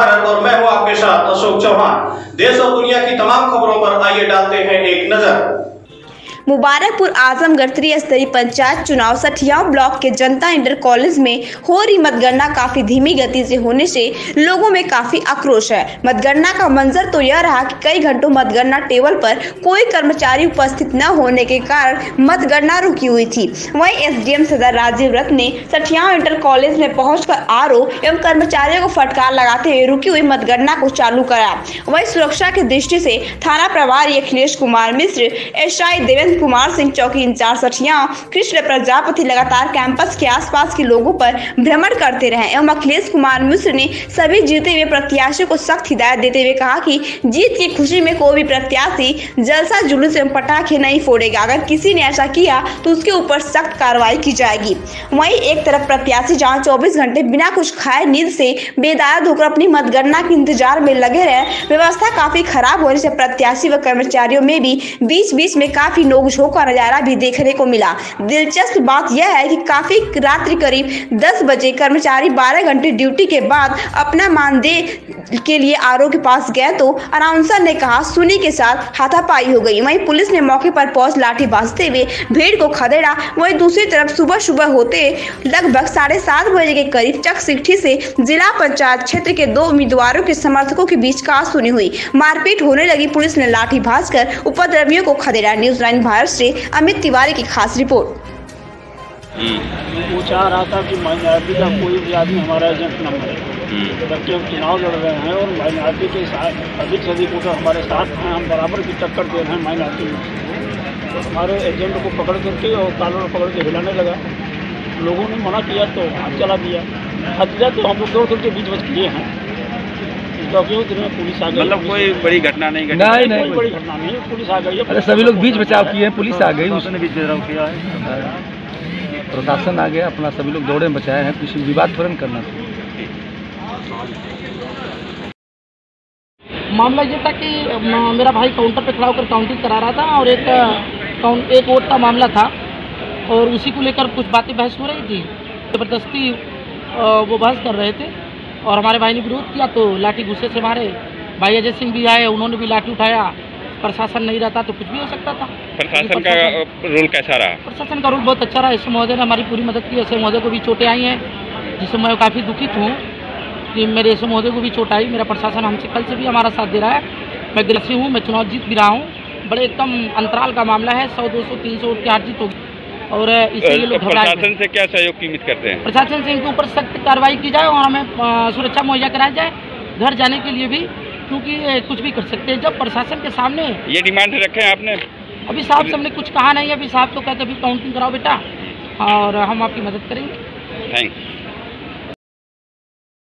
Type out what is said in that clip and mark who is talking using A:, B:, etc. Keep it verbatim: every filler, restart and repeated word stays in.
A: भारत और मैं हूं आपके साथ अशोक चौहान। देश और दुनिया की तमाम खबरों पर आइए डालते हैं एक नजर।
B: मुबारकपुर आजमगढ़ त्रिस्तरीय पंचायत चुनाव सठियाव ब्लॉक के जनता इंटर कॉलेज में हो रही मतगणना काफी धीमी गति से होने से लोगों में काफी आक्रोश है। मतगणना का मंजर तो यह रहा कि कई घंटों मतगणना टेबल पर कोई कर्मचारी उपस्थित न होने के कारण मतगणना रुकी हुई थी। वहीं एसडीएम सदर राजीव रथ ने सठियाव इंटर कॉलेज में पहुंचकर आरओ एवं कर्मचारियों को फटकार लगाते हुए रुकी हुई मतगणना को चालू कराया। वहीं सुरक्षा की दृष्टि से थाना प्रभारी अखिलेश कुमार मिश्र, एसआई देवेंद्र कुमार सिंह, चौकी इंचार्ज सठियाव कृष्ण प्रजापति लगातार कैंपस के आसपास के लोगों पर भ्रमण करते रहे एवं अखिलेश कुमार मिश्र ने सभी जीते हुए प्रत्याशियों को सख्त हिदायत देते हुए कहा कि जीत की खुशी में कोई भी प्रत्याशी जलसा जुलूस एवं पटाखे नहीं फोड़ेगा। अगर किसी ने ऐसा किया तो उसके ऊपर सख्त कार्रवाई की जाएगी। वहीं एक तरफ प्रत्याशी जहां चौबीस घंटे बिना कुछ खाए नींद से बेदायद होकर अपनी मतगणना के इंतजार में लगे रहे, व्यवस्था काफी खराब होने से प्रत्याशी व कर्मचारियों में भी बीच बीच में काफी नोकझोंक का नजारा भी देखने को मिला। दिलचस्प बात यह है कि काफी रात्रि करीब दस बजे कर्मचारी बारह घंटे ड्यूटी के बाद अपना मानदेय के लिए आरओ के पास गए तो अनाउंसर ने कहा सुनी के साथ हाथापाई हो गई। वहीं पुलिस ने मौके पर पहुंच लाठी भाजते हुए भीड़ को खदेड़ा। वहीं दूसरी तरफ सुबह सुबह होते लगभग साढ़े सात बजे के करीब चकसिट्ठी से जिला पंचायत क्षेत्र के दो उम्मीदवारों के समर्थकों के बीच कहासुनी हुई, मारपीट होने लगी। पुलिस ने लाठी भाजकर उपद्रवियों को खदेड़ा। न्यूज नाइन भारत से अमित तिवारी की खास रिपोर्ट।
C: वो चाह रहा था कि माइनॉरिटी का कोई भी आदमी हमारा एजेंट न बने, जबकि हम चुनाव लड़ रहे हैं और माइनॉरिटी के साथ अधिक से अधिक वोटर हमारे साथ हैं, हम बराबर की टक्कर दे रहे हैं माइनॉरिटी में। तो हमारे एजेंट को पकड़ करके और कॉलर पकड़ के हिलाने लगा। लोगों ने मना किया तो हाथ चला दिया। हत्या तो हम लोग दो के बीच बच किए हैं। पुलिस आ गई। मतलब कोई बड़ी घटना नहीं घटी? नहीं नहीं, कोई बड़ी घटना नहीं, पुलिस आ गई।
D: अरे सभी लोग बीच बचाव किए हैं, पुलिस आ गई,
C: उसने बीच बचाव किया है,
D: प्रशासन आ गया, अपना सभी लोग दौड़े बचाए हैं। कुछ विवाद तुरंत करना था।
E: मामला ये था कि मेरा भाई काउंटर पे खड़ा होकर काउंटिंग करा रहा था और एक एक वोट का मामला था और उसी को लेकर कुछ बातें बहस हो रही थी। ज़बरदस्ती वो बहस कर रहे थे और हमारे भाई ने विरोध किया तो लाठी गुस्से से मारे। भाई अजय सिंह भी आए, उन्होंने भी लाठी उठाया। प्रशासन नहीं रहता तो कुछ भी हो सकता था।
F: प्रशासन का रोल कैसा रहा?
E: प्रशासन का रोल बहुत अच्छा रहा। एस महोदय ने हमारी पूरी मदद की। एस महोदय को भी चोटें आई हैं, जिससे मैं काफ़ी दुखित हूँ कि मेरे एस महोदय को भी चोट आई। मेरा प्रशासन हमसे कल से भी हमारा साथ दे रहा है। मैं गिरफ्तार हूँ, मैं चुनाव जीत भी रहा हूँ। बड़े एकदम अंतराल का मामला है, सौ दो सौ तीन सौ वोट की हार जीत होगी और इसीलिए लोग
F: प्रशासन से क्या सहयोग की उम्मीद करते हैं?
E: प्रशासन से इनके ऊपर सख्त कार्रवाई की जाए और हमें सुरक्षा मुहैया कराई जाए घर जाने के लिए भी, क्योंकि कुछ भी कर सकते हैं जब प्रशासन के सामने।
F: ये डिमांड रखे हैं आपने?
E: अभी साहब से हमने कुछ कहा नहीं है। अभी साहब तो कहते अभी काउंटिंग कराओ बेटा और हम आपकी मदद करेंगे।
F: थैंक्स।